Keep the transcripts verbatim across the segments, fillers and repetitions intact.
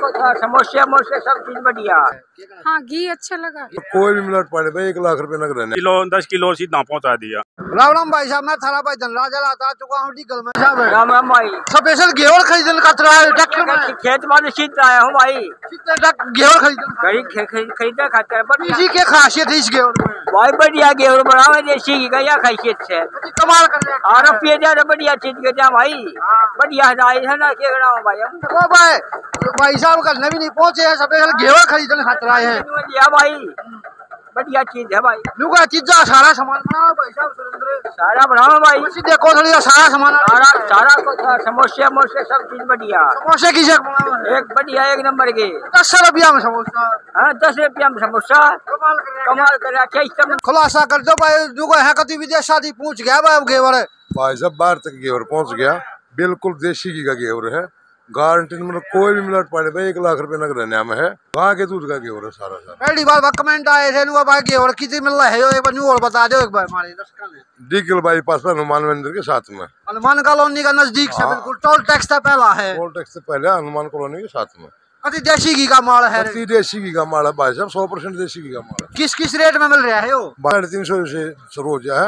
समोसे मोसे सब चीज बढ़िया। हाँ घी अच्छा लगा। कोई भी मिनट पड़े भाई एक लाख रुपए नग रहने किलो दस किलो सीधा पहुंचा दिया। राम राम भाई साहब, मैं थारा भाई धनराज लाता चुका हूँ डीगल में। राम राम भाई, स्पेशल घेवर खरीदने का ट्रैक्टर में खेत वाले सीट आया हूँ भाई। घेवर खरीदने खरीदा खाता है इसी के खासियत है इस घेवर में भाई। बढ़िया घेवर बनाओ देसी घी का, या खासियत से कमाल कर रहे हैं। और पिए जा बढ़िया चीज के जा भाई, बढ़िया है ना के भाई। हम तो भाई भाई साहब कल भी नहीं पहुंचे हैं, स्पेशल घेवर खरीदने खातिर आए हैं भाई। बढ़िया चीज है भाई। लुगा चीजा सारा सामान बनाओ भाई साहब, सुरेंद्र सारा बनाओ भाई। देखो थोड़ी सारा सामान सारा सारा कुछ समोसे मोसे सब चीज बढ़िया। समोसे की बनाओ एक बढ़िया एक नंबर के दस रुपया में समोसा। हाँ दस रुपया में समोसा, कमाल कर रहा। खुलासा कर दो भाई, जो है कति विदेश शादी पूछ गया भाई घेवर। भाई साहब बाहर तक घेवर पहुंच गया, बिल्कुल देसी घी का घेवर है, गारंटी मतलब कोई भी मिनट पड़े भाई एक लाख रुपए नग रहने में है। गाय के दूध का घेवर है सारा सारा। पहली बार कमेंट आए थे भाई घेवर कितनी मिल रहा है, एक बार और बता दो एक बार हमारे दर्शकों ने। डीगल बाईपास पर हनुमान मंदिर के साथ में, हनुमान कॉलोनी का नजदीक से बिल्कुल टोल टैक्स से पहला है। टोल टैक्स से पहले हनुमान कॉलोनी के साथ में। कति देसी घी का माल है, कति देसी घी का माल है भाई साहब, सौ परसेंट देसी घी का माल है। किस किस रेट में मिल रहा है वो? साढ़े तीन सौ से रोज है,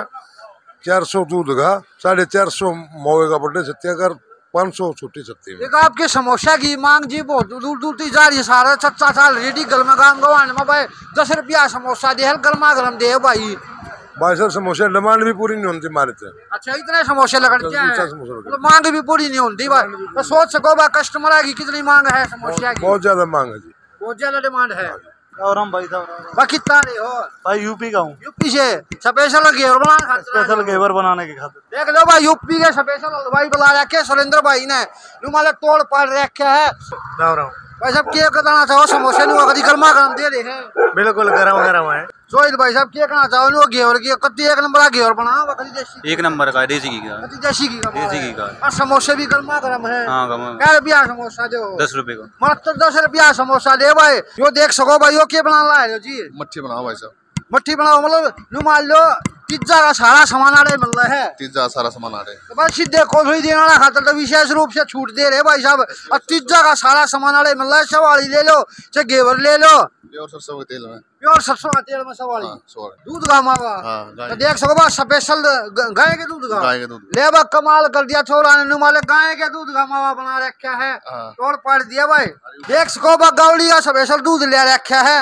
चार सौ दूध का, साढ़े चार सौ मौगे का बर्थडे छत्ती अगर पाँच सौ छोटी छत्ती में। एक आपके समोसा की मांग जी बहुत दूर दूर तक जा रही है। सारा छत्ता साल रेडी गल में गाँव गवान में भाई दस रुपया समोसा दे गर्मा गर्म दे भाई। भाई साहब समोसे डिमांड भी पूरी नहीं होती हमारे से। अच्छा इतने समोसे लगते हैं, तो मांग भी पूरी नहीं होती भाई। तो सोच सको भाई कस्टमर की कितनी मांग है समोसा की? बहुत ज्यादा मांग है जी, बहुत ज्यादा डिमांड है। और हम भाई साहब भाई कितना रहे हो? भाई यूपी का हूँ। यूपी से स्पेशल घेवर बनाने खातिर? स्पेशल घेवर बनाने के खातिर। देख लो भाई यूपी के स्पेशल हलवाई बुला रखे सुरेंद्र भाई ने, रुमाले तोड़ पाड़ रखे है। राम राम भाई साहब क्या कहना चाहो समोसे नु कदी गर्मा गर्म दे रहे हैं? बिल्कुल गरम गरम है। सोहिल भाई साहब क्या कहना चाहो नु घेवर की कति एक नंबर का घेवर बना कदी देसी? एक नंबर का देसी घी का। कति देसी घी का? देसी घी का। और समोसे भी गर्मा गर्म है। हाँ गरम। क्या रुपया समोसा दो? दस रुपए का। मात्र दस रुपया समोसा दे भाई। यो देख सको भाई यो क्या बना रहा है जी? मट्ठी बनाओ भाई साहब। मट्ठी बनाओ मतलब नु मान लो पिज्जा का सारा सामान आड़े मिल रहा है। पिज्जा सारा सामान आ रहे तो बस सीधे कोथड़ी देना ना खातर तो विशेष रूप से छूट दे रहे भाई साहब। और पिज्जा का सारा सामान आड़े मिल रहा है। सवाली ले लो चाहे घेवर ले लो, प्योर सरसों के तेल में, प्योर सरसों का तेल में सवाली। हाँ, दूध का मावा। हाँ, तो देख सको बा स्पेशल गाय के दूध का। गाय के दूध ले बा कमाल कर दिया छोरा ने, नुमाले गाय के दूध का मावा बना रखा है। हाँ। तोड़ पाड़ दिया भाई। देख सको बा गौली का स्पेशल दूध ले रखा है।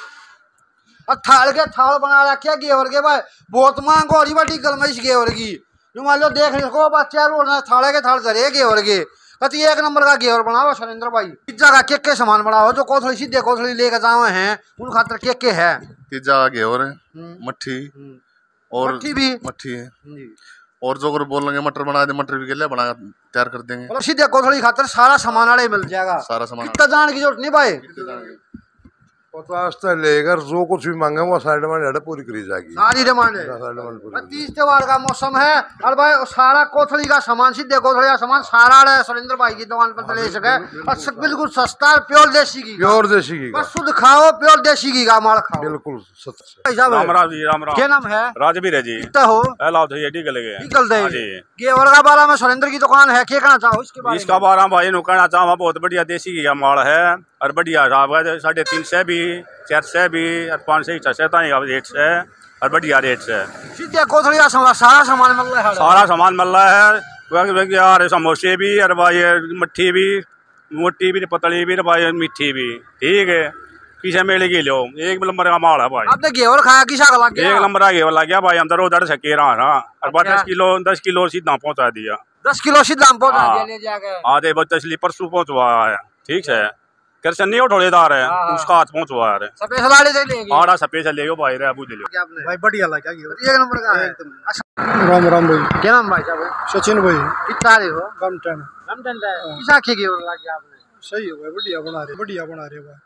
और थाल के थाल बना रखे घेवर के भाई, बहुत मांग हो रही बड़ी गल इस घेवर की। नुमालो देख सको बा चार थाले के थाल धरे घेवर के कति एक नंबर का घेवर बनाओ सुरेंद्र भाई। पिज्जा का केक के सामान बनाओ, जो कोथड़ी सीधे कोथड़ी लेकर जावे हैं उन खातर केक के है। पिज्जा का घेवर है, मट्ठी और मट्ठी भी मट्ठी है, और जो अगर बोल लेंगे मटर बना दे, मटर भी के लिए बना तैयार कर देंगे। मतलब सीधे कोथड़ी खातर सारा सामान आड़े मिल जाएगा। सारा सामान कितना जान की जरूरत नहीं भाई। पचास तक लेकर जो कुछ भी मांगे वो सारी डिमांड पूरी करी जाएगी। सारी डिमांड है। तीज त्योहार का मौसम है और भाई सारा कोथड़ी का सामान सीधे कोथड़ी का सामान सारा है सुरेंद्र भाई की दुकान पर ले सके। और बिल्कुल सस्ता प्योर देसी घी, प्योर देसी घी बस शुद्ध खाओ, प्योर देसी घी का माल खाओ, बिल्कुल सस्ता। राम राम जी, राम राम। क्या नाम है? राजवीर है जी। कितना हो? निकल दे घेवर का बारा में सुरेंद्र की दुकान है, क्या कहना चाहो इसके बारे में? इसका बारह भाई नु कहना चाहूँ बहुत बढ़िया देसी घी का माल है और बढ़िया साढ़े तीन सौ भी, चार सौ भी और पाँच सौ छह सौ रेट से और बढ़िया रेट से सीधे कोथड़ी का सारा सामान मिल रहा है। सारा सामान मिल रहा है यार, समोसे भी और भाई मट्ठी भी, मोटी भी, पतली भी, भाई मीठी भी। ठीक है किसे मिलेगी लो, एक नंबर का माल है भाई। आपने घेवर खाया किसा का लग गया? एक नंबर का घेवर लग गया भाई, अंदर उधर सके रहा ना और दस किलो दस किलो सीधा पहुंचा दिया। दस किलो सीधा पहुंचा दिया ले जाके। आधे बच्चे इसलिए परसों पहुंचवा है। ठीक है कर नहीं ठोड़ेदार है उसका हाथ पहुंचवा है। स्पेशल आड़े दे लेंगे। आड़ा स्पेशल ले लो भाई रे अबू ले लो भाई बढ़िया लगा एक नंबर का है। राम राम भाई। क्या नाम भाई साहब? सचिन भाई। कितना रहे हो? कम टन कम टन है। किसा के घेवर लग गया आपने? सही है भाई, बढ़िया बना रहे, बढ़िया बना रहे भाई।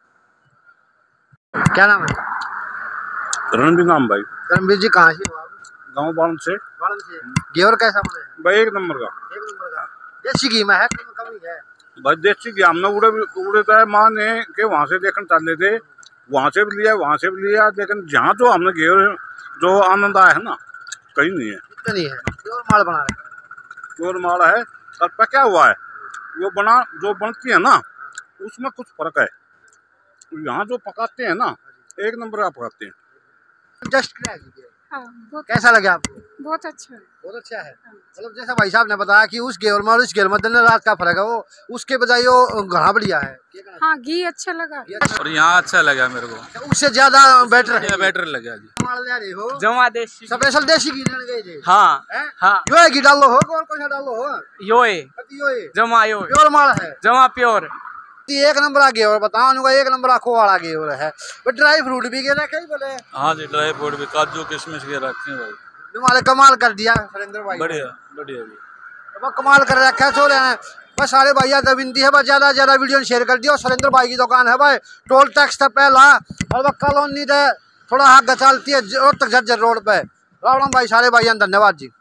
क्या नाम है? रणबीर नाम भाई। रणबीर जी कहाँ से हो आप? गाँव बारण से। बारण से। घेवर कैसा बने? भाई एक नंबर का। एक नंबर का। देसी घी में है कमी है भाई, देसी घी हमने उड़े उड़े है माँ ने के वहाँ से देखने चल थे, वहाँ से भी लिया वहाँ से भी लिया, लेकिन जहाँ जो हमने घेवर जो आनंद आया है ना कहीं नहीं है। इतना नहीं है, प्योर माल बना रहे। प्योर माल है और पका हुआ है, वो बना जो बनती है ना उसमें कुछ फर्क है। यहाँ जो पकाते हैं ना, एक नंबर का पकाते हैं। जस्ट क्रैक हाँ बहुत कैसा लगा आपको? बहुत अच्छा है। बहुत अच्छा है। मतलब जैसा भाई साहब ने बताया कि उस घेवर में और इस घेवर में दिन रात का फर्क है, वो उसके बजाय वो घना बढ़िया है। हाँ घी अच्छा लगा। और यहाँ अच्छा लगा मेरे को, उससे ज्यादा बेटर है। बेटर लगा जी। माल ले रहे हो जमा देसी स्पेशल देसी घी लेने गए थे? हाँ हैं? हाँ यो है घी डालो हो और कौन सा डालो हो? योए कति यो है जमा यो प्योर माल है। जमा प्योर एक नंबर आ घेवर बताओ उनका, एक नंबर आखो वाला घेवर है। बट ड्राई फ्रूट भी गिरा कहीं बोले? हाँ जी, ड्राई फ्रूट भी, काजू किशमिश के रखे हैं भाई। तुम्हारे कमाल कर दिया सुरेंद्र भाई। बढ़िया बढ़िया जी। तो कमाल कर रखा है छोरे ने। बस सारे भैया तो विनती है बस ज्यादा ज्यादा वीडियो शेयर कर दियो। सुरेंद्र भाई की दुकान है भाई, टोल टैक्स था पहला और वह कॉलोनी थे थोड़ा आगे चलती है तक झज्जर रोड पे। रावण भाई सारे भाई धन्यवाद जी।